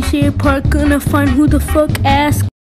Jurassic Park, gonna find who the fuck asked.